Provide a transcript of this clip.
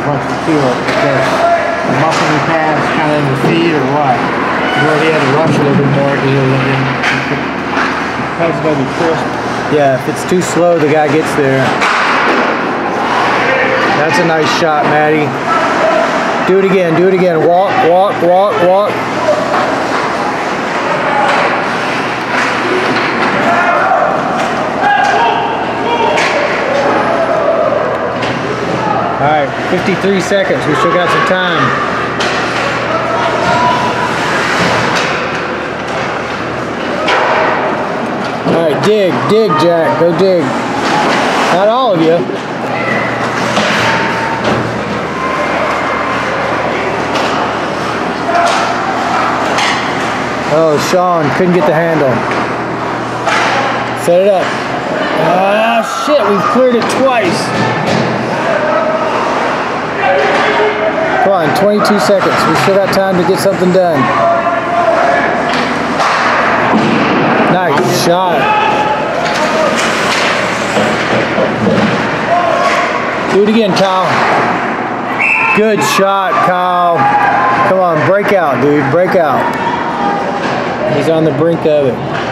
much to feel it because the muscle he has kind of in the feet or what. Where he had to rush a little bit more because it's going to be crisp. Yeah, if it's too slow, the guy gets there. That's a nice shot, Maddie. Do it again, do it again. Walk, walk, walk, walk. All right, 53 seconds. We still got some time. All right, dig, dig, Jack. Go dig. Not all of you. Oh, Sean couldn't get the handle. Set it up. Ah, shit, we've cleared it twice. Come on, 22 seconds. We still got time to get something done. Nice shot. Do it again, Kyle. Good shot, Kyle. Come on, break out, dude. Break out. He's on the brink of it.